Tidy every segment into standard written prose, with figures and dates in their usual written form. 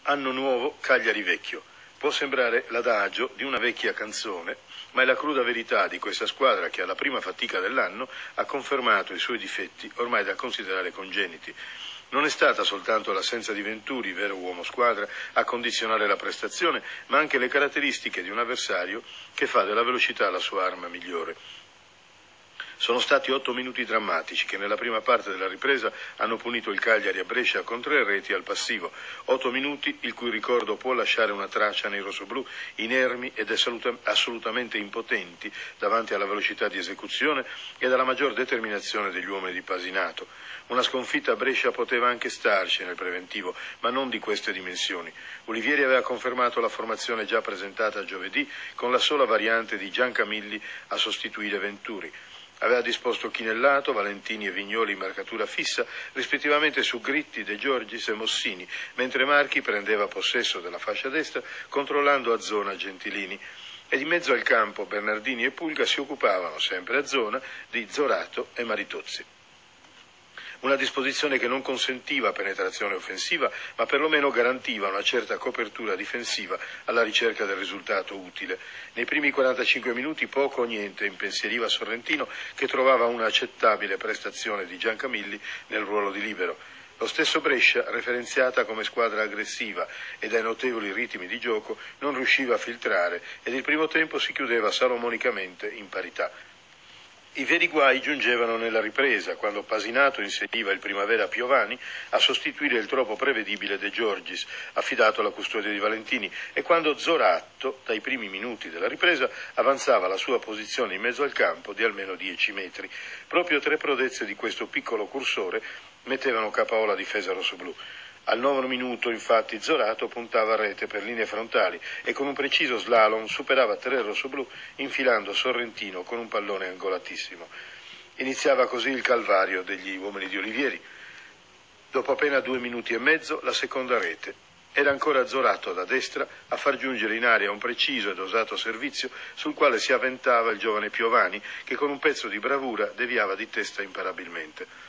Anno nuovo, Cagliari vecchio. Può sembrare l'adagio di una vecchia canzone, ma è la cruda verità di questa squadra che alla prima fatica dell'anno ha confermato i suoi difetti ormai da considerare congeniti. Non è stata soltanto l'assenza di Venturi, vero uomo squadra, a condizionare la prestazione, ma anche le caratteristiche di un avversario che fa della velocità la sua arma migliore. Sono stati 8 minuti drammatici che nella prima parte della ripresa hanno punito il Cagliari a Brescia con 3 reti al passivo. 8 minuti il cui ricordo può lasciare una traccia nei rossoblù, inermi ed assolutamente impotenti davanti alla velocità di esecuzione e alla maggior determinazione degli uomini di Pasinato. Una sconfitta a Brescia poteva anche starci nel preventivo, ma non di queste dimensioni. Olivieri aveva confermato la formazione già presentata giovedì con la sola variante di Giancamilli a sostituire Venturi. Aveva disposto Chinellato, Valentini e Vignoli in marcatura fissa, rispettivamente su Gritti, De Giorgis e Mossini, mentre Marchi prendeva possesso della fascia destra, controllando a zona Gentilini. E di mezzo al campo Bernardini e Pulga si occupavano, sempre a zona, di Zorato e Maritozzi. Una disposizione che non consentiva penetrazione offensiva, ma perlomeno garantiva una certa copertura difensiva alla ricerca del risultato utile. Nei primi 45 minuti poco o niente impensieriva Sorrentino, che trovava un'accettabile prestazione di Giancamilli nel ruolo di libero. Lo stesso Brescia, referenziata come squadra aggressiva e dai notevoli ritmi di gioco, non riusciva a filtrare ed il primo tempo si chiudeva salomonicamente in parità. I veri guai giungevano nella ripresa, quando Pasinato inseriva il Primavera Piovani a sostituire il troppo prevedibile De Giorgis, affidato alla custodia di Valentini, e quando Zorato, dai primi minuti della ripresa, avanzava la sua posizione in mezzo al campo di almeno 10 metri. Proprio 3 prodezze di questo piccolo cursore mettevano capo la difesa rossoblù. Al 9° minuto, infatti, Zorato puntava a rete per linee frontali e con un preciso slalom superava 3 rossoblù, infilando Sorrentino con un pallone angolatissimo. Iniziava così il calvario degli uomini di Olivieri. Dopo appena 2 minuti e mezzo, la seconda rete. Era ancora Zorato da destra a far giungere in aria un preciso ed osato servizio sul quale si avventava il giovane Piovani, che con un pezzo di bravura deviava di testa imparabilmente.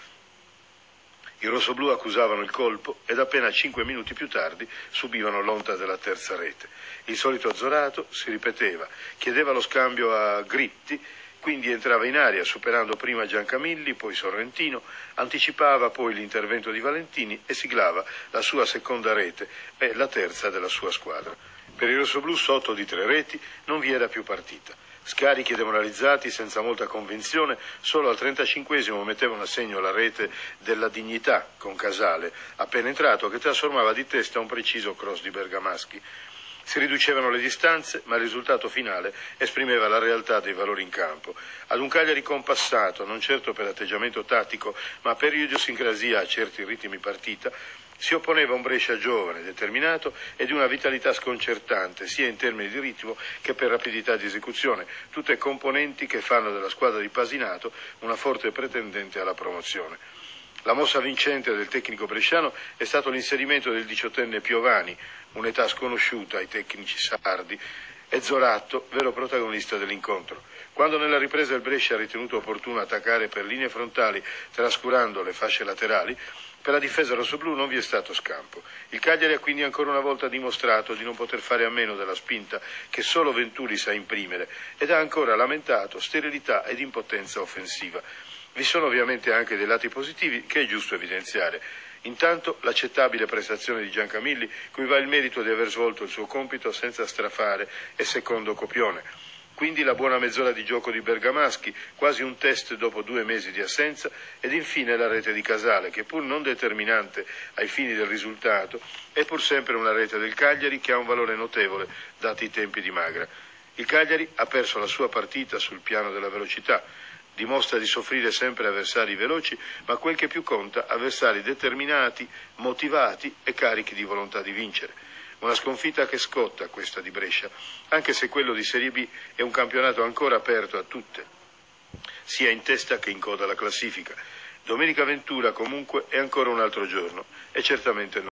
I rossoblù accusavano il colpo ed appena 5 minuti più tardi subivano l'onta della terza rete. Il solito Zorato si ripeteva, chiedeva lo scambio a Gritti, quindi entrava in aria superando prima Giancamilli, poi Sorrentino, anticipava poi l'intervento di Valentini e siglava la sua seconda rete e la terza della sua squadra. Per i rossoblù sotto di 3 reti non vi era più partita. Scarichi demoralizzati senza molta convinzione, solo al 35esimo mettevano a segno la rete della Dignità con Casale, appena entrato, che trasformava di testa un preciso cross di Bergamaschi. Si riducevano le distanze, ma il risultato finale esprimeva la realtà dei valori in campo. Ad un Cagliari compassato, non certo per atteggiamento tattico, ma per idiosincrasia a certi ritmi partita, si opponeva un Brescia giovane, determinato e di una vitalità sconcertante, sia in termini di ritmo che per rapidità di esecuzione, tutte componenti che fanno della squadra di Pasinato una forte pretendente alla promozione. La mossa vincente del tecnico bresciano è stato l'inserimento del 18enne Piovani, un'età sconosciuta ai tecnici sardi, e Zorato, vero protagonista dell'incontro. Quando nella ripresa il Brescia ha ritenuto opportuno attaccare per linee frontali trascurando le fasce laterali, per la difesa rossoblù non vi è stato scampo. Il Cagliari ha quindi ancora una volta dimostrato di non poter fare a meno della spinta che solo Venturi sa imprimere ed ha ancora lamentato sterilità ed impotenza offensiva. Vi sono ovviamente anche dei lati positivi che è giusto evidenziare. Intanto l'accettabile prestazione di Giancamilli, cui va il merito di aver svolto il suo compito senza strafare e secondo copione. Quindi la buona mezz'ora di gioco di Bergamaschi, quasi un test dopo 2 mesi di assenza, ed infine la rete di Casale, che pur non determinante ai fini del risultato, è pur sempre una rete del Cagliari che ha un valore notevole dati i tempi di Magra. Il Cagliari ha perso la sua partita sul piano della velocità, dimostra di soffrire sempre avversari veloci, ma quel che più conta, avversari determinati, motivati e carichi di volontà di vincere. Una sconfitta che scotta questa di Brescia, anche se quello di Serie B è un campionato ancora aperto a tutte, sia in testa che in coda alla classifica. Domenica Ventura comunque è ancora un altro giorno e certamente non